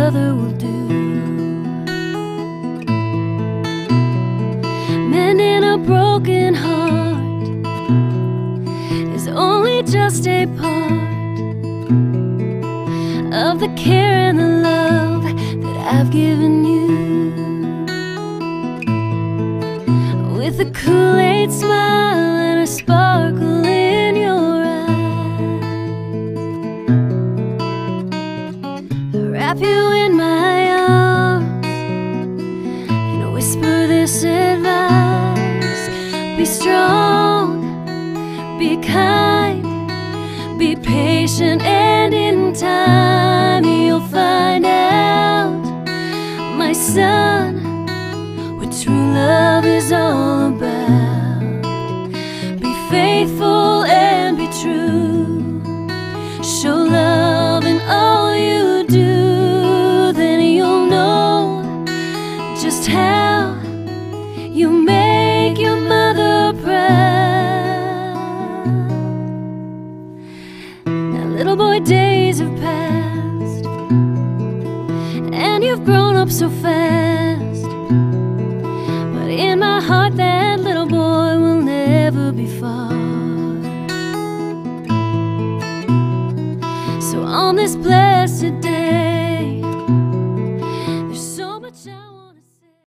brother will do. Mending a broken heart is only just a part of the care and the love that I've given you. With a Kool-Aid smile and a sparkle in your eyes, I wrap you in my arms and whisper this advice: be strong, be kind, be patient, and in time you'll find out, my son, what true love is all about. Be faithful and be true, show love in all you do, then you'll know just how you make your mother proud. Now, little boy, days have passed and you've grown up so fast, but in my heart that little boy will never be far. So on this blessed day, there's so much I